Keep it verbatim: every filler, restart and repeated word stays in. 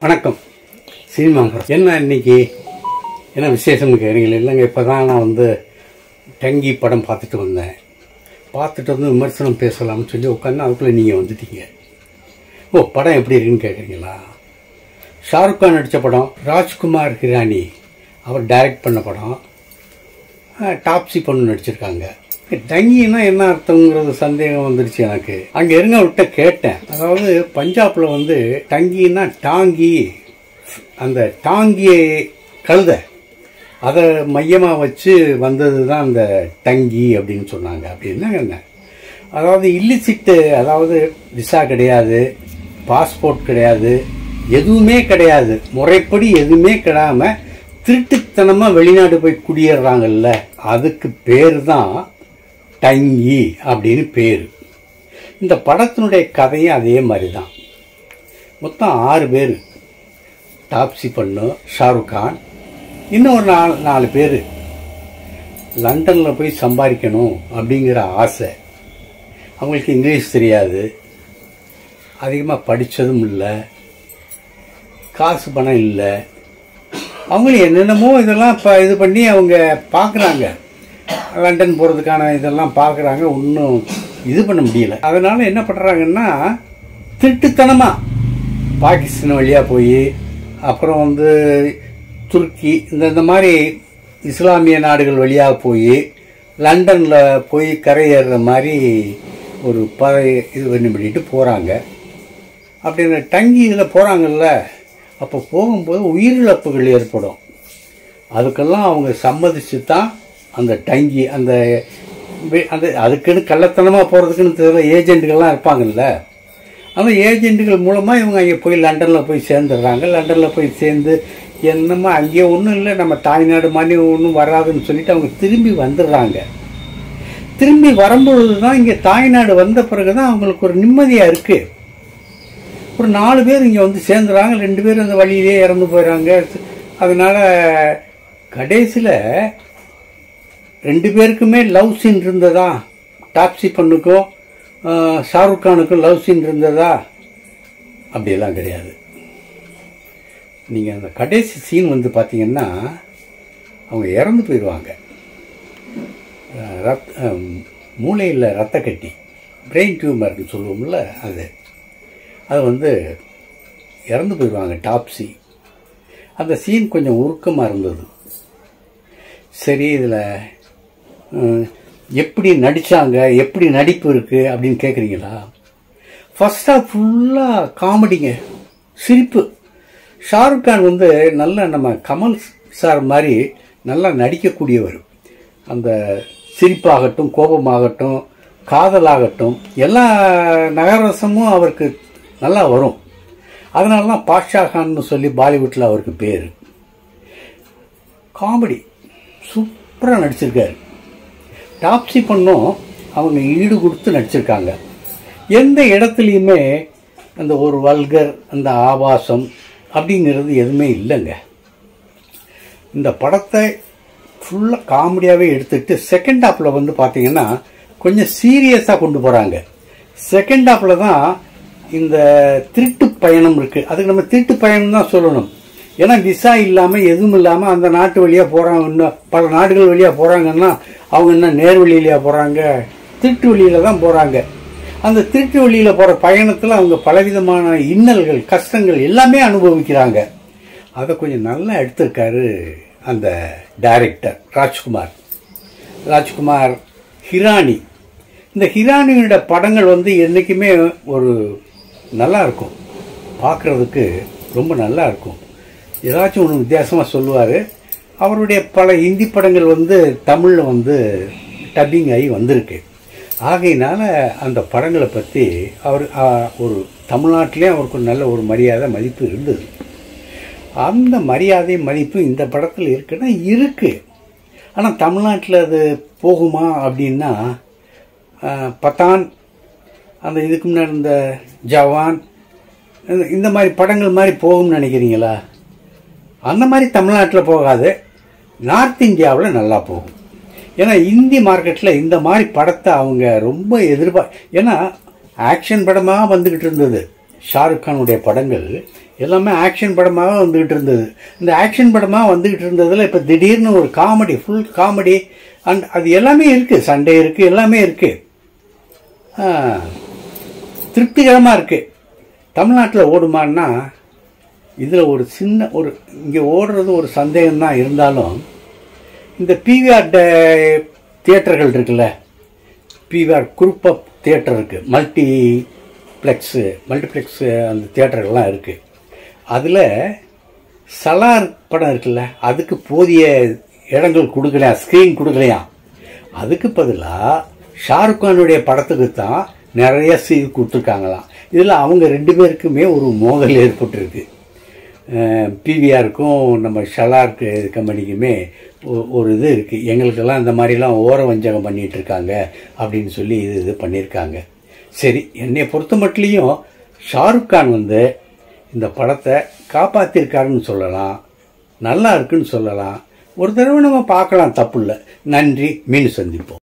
வணக்கம். சினிமா என்ன இன்னைக்கு என்ன விசேஷம்னு கேட்குறீங்களா? இல்லைங்க, இப்போ தான் நான் வந்து டங்கி படம் பார்த்துட்டு வந்தேன். பார்த்துட்டு வந்து விமர்சனம் பேசலாம்னு சொல்லி உட்காந்து அதுக்குள்ளே நீங்கள் வந்துட்டீங்க. ஓ, படம் எப்படி இருக்குன்னு கேட்குறீங்களா? ஷாருக் கான் நடித்த படம், ராஜ்குமார் ஹிரானி அவர் டைரக்ட் பண்ண படம். டாப்ஸி பொண்ணு நடிச்சிருக்காங்க. டங்கின்னா என்ன அர்த்தங்கிறது சந்தேகம் வந்துருச்சு எனக்கு. அங்கே இருங்க விட்ட கேட்டேன். அதாவது பஞ்சாப்ல வந்து டங்கின்னா டாங்கி, அந்த டாங்கிய கழுத அதை மையமாக வச்சு வந்தது தான் அந்த டங்கி அப்படின்னு சொன்னாங்க. அப்படின்னா என்ன? அதாவது இல்லிசிட்டு, அதாவது விசா கிடையாது, பாஸ்போர்ட் கிடையாது, எதுவுமே கிடையாது, முறைப்படி எதுவுமே கிடையாம திருட்டுத்தனமாக வெளிநாடு போய் குடியேறாங்கல்ல, அதுக்கு பேர் தான் டங்கி அப்படின்னு பேர். இந்த படத்தினுடைய கதையும் அதே மாதிரி தான். மொத்தம் ஆறு பேர். டாப்ஸி பொண்ணு, ஷாருக் கான், இன்னும் ஒரு நாலு நாலு பேர் லண்டனில் போய் சம்பாதிக்கணும் அப்படிங்கிற ஆசை. அவங்களுக்கு இங்கிலீஷ் தெரியாது, அதிகமாக படித்ததும் இல்லை, காசு பணம் இல்லை. அவங்களும் என்னென்னமோ இதெல்லாம் இப்போ இது பண்ணி அவங்க பார்க்குறாங்க, லண்டன் போகிறதுக்கான இதெல்லாம் பார்க்குறாங்க. ஒன்றும் இது பண்ண முடியல. அதனால் என்ன பண்ணுறாங்கன்னா, திருட்டுத்தனமாக பாகிஸ்தான் வழியாக போய், அப்புறம் வந்து துருக்கி, இந்த இந்த மாதிரி இஸ்லாமிய நாடுகள் வழியாக போய் லண்டனில் போய் கரையேறுற மாதிரி ஒரு பறை இது பண்ணி பண்ணிட்டு போகிறாங்க. அப்படி டங்கி இதில் போகிறாங்கல்ல, அப்போ போகும்போது உயிரிழப்புகள் ஏற்படும். அதுக்கெல்லாம் அவங்க சம்மதிச்சு தான் அந்த டங்கி அந்த அந்த அதுக்குன்னு கள்ளத்தனமாக போகிறதுக்குன்னு தெரியல ஏஜென்ட்டுகள்லாம் இருப்பாங்கல்ல, அந்த ஏஜென்ட்டுகள் மூலமாக இவங்க அங்கே போய் லண்டனில் போய் சேர்ந்துடுறாங்க. லண்டனில் போய் சேர்ந்து என்னமோ அங்கேயே ஒன்றும் இல்லை, நம்ம தாய்நாடு மாதிரி ஒன்றும் வராதுன்னு சொல்லிட்டு அவங்க திரும்பி வந்துடுறாங்க. திரும்பி வரும்பொழுது தான் இங்கே தாய்நாடு வந்த பிறகு தான் அவங்களுக்கு ஒரு நிம்மதியாக இருக்குது. ஒரு நாலு பேர் இங்கே வந்து சேர்ந்துறாங்க, ரெண்டு பேர் அந்த வழியிலே இறந்து போயிடறாங்க. அதனால் கடைசியில் ரெண்டு பேருக்குமே லவ் சீன் இருந்ததா? டாப்ஸி பொண்ணுக்கும் ஷாருக் கானுக்கும் லவ் சீன் இருந்ததா? அப்படியெல்லாம் கிடையாது. நீங்கள் அந்த கடைசி சீன் வந்து பார்த்தீங்கன்னா அவங்க இறந்து போயிடுவாங்க. ரத் மூளையில் ரத்த கட்டி, பிரெயின் டியூமர்னு சொல்லுவோம்ல, அது அது வந்து இறந்து போயிடுவாங்க டாப்ஸி. அந்த சீன் கொஞ்சம் உருக்கமாக இருந்தது. சரி, இதில் எப்படி நடித்தாங்க, எப்படி நடிப்பு இருக்குது அப்படின்னு கேட்குறீங்களா? ஃபர்ஸ்ட் ஆஃப் ஃபுல்லாக காமெடிங்க, சிரிப்பு. ஷாருக் கான் வந்து நல்ல நம்ம கமல் சார் மாதிரி நல்லா நடிக்கக்கூடியவர். அந்த சிரிப்பாகட்டும், கோபமாகட்டும், காதலாகட்டும், எல்லா நகரசமும் அவருக்கு நல்லா வரும். அதனால தான் பாட்ஷா கான்னு சொல்லி பாலிவுட்டில் அவருக்கு பேர். காமெடி சூப்பராக நடிச்சிருக்காரு. டாப்ஸி பொண்ணும் அவங்க ஈடு கொடுத்து நடிச்சிருக்காங்க. எந்த இடத்துலையுமே அந்த ஒரு வல்கர், அந்த ஆபாசம் அப்படிங்கிறது எதுவுமே இல்லைங்க. இந்த படத்தை ஃபுல்லாக காமெடியாகவே எடுத்துக்கிட்டு செகண்ட் ஹாஃபில் வந்து பார்த்தீங்கன்னா கொஞ்சம் சீரியஸாக கொண்டு போகிறாங்க. செகண்ட் ஹாஃபில் தான் இந்த திருட்டு பயணம் இருக்குது. அதுக்கு நம்ம திருட்டு பயணம் தான் சொல்லணும். ஏன்னா விசா இல்லாமல் எதுவும் இல்லாமல் அந்த நாட்டு வழியாக போகிறாங்க. இன்னும் பல நாடுகள் வழியாக போகிறாங்கன்னா அவங்க என்ன நேர் வழியிலையாக போகிறாங்க? திருட்டு வழியில் தான் போகிறாங்க. அந்த திருட்டு வழியில் போகிற பயணத்தில் அவங்க பலவிதமான இன்னல்கள், கஷ்டங்கள் எல்லாமே அனுபவிக்கிறாங்க. அதை கொஞ்சம் நல்லா எடுத்திருக்காரு அந்த டைரக்டர் ராஜ்குமார் ராஜ்குமார் ஹிரானி. இந்த ஹிரானியோட படங்கள் வந்து என்றைக்குமே ஒரு நல்லா இருக்கும், பார்க்குறதுக்கு ரொம்ப நல்லா இருக்கும். ஏதாச்சும் ஒன்று வித்தியாசமாக சொல்லுவார். அவருடைய பல ஹிந்தி படங்கள் வந்து தமிழில் வந்து டப்பிங் ஆகி வந்திருக்கு. ஆகையினால அந்த படங்களை பற்றி அவர் ஒரு தமிழ்நாட்டிலே அவருக்கு ஒரு நல்ல ஒரு மரியாதை, மதிப்பு இருந்தது. அந்த மரியாதை, மதிப்பு இந்த படத்தில் இருக்குன்னா இருக்குது. ஆனால் தமிழ்நாட்டில் அது போகுமா அப்படின்னா, பத்தான், அந்த இதுக்கு முன்னாடி இந்த ஜவான், இந்த மாதிரி படங்கள் மாதிரி போகும்னு நினைக்கிறீங்களா? அந்த மாதிரி தமிழ்நாட்டில் போகாது, நார்த் இந்தியாவில் நல்லா போகும். ஏன்னா இந்தி மார்க்கெட்டில் இந்த மாதிரி படத்தை அவங்க ரொம்ப எதிர்பார்க்க. ஏன்னா ஆக்ஷன் படமாக வந்துக்கிட்டு இருந்தது ஷாருக் கானுடைய படங்கள். எல்லாமே ஆக்ஷன் படமாக வந்துக்கிட்டு இருந்தது. இந்த ஆக்ஷன் படமாக வந்துக்கிட்டு இருந்ததில் இப்போ திடீர்னு ஒரு காமெடி, ஃபுல் காமெடி அண்ட் அது எல்லாமே இருக்குது. சண்டே இருக்குது, எல்லாமே இருக்குது. திருப்திகரமாக இருக்குது. தமிழ்நாட்டில் ஓடுமான்னா இதில் ஒரு சின்ன ஒரு இங்கே ஓடுறது ஒரு சந்தேகம்தான் இருந்தாலும், இந்த பிவிஆர் தியேட்டர்கள் இருக்குல்ல, பிவிஆர் குரூப் ஆஃப் தியேட்டர் இருக்குது, மல்டி ப்ளெக்ஸு மல்டிப்ளெக்ஸு அந்த தியேட்டர்கள்லாம் இருக்குது. அதில் சலார் படம் இருக்குல்ல, அதுக்கு போதிய இடங்கள் கொடுக்கலையா, ஸ்க்ரீன் கொடுக்கலையா. அதுக்கு பதிலாக ஷாருக் கானுடைய படத்துக்கு தான் நிறைய சீட் கொடுத்துருக்காங்களாம். இதில் அவங்க ரெண்டு பேருக்குமே ஒரு மோதல் ஏற்பட்டுருக்கு. பிவிஆருக்கும் நம்ம ஷலார்க்கு கம்பெனிக்குமே ஒரு இது இருக்குது. எங்களுக்கெல்லாம் இந்த மாதிரிலாம் ஓர வஞ்சகம் பண்ணிகிட்டு இருக்காங்க அப்படின்னு சொல்லி இது இது பண்ணியிருக்காங்க. சரி, என்னை பொறுத்த மட்டும் ஷாருக் கான் வந்து இந்த படத்தை காப்பாற்றிருக்காருன்னு சொல்லலாம், நல்லா இருக்குன்னு சொல்லலாம். ஒரு தடவை நம்ம பார்க்கலாம், தப்பு இல்லை. நன்றி, மீண்டும் சந்திப்போம்.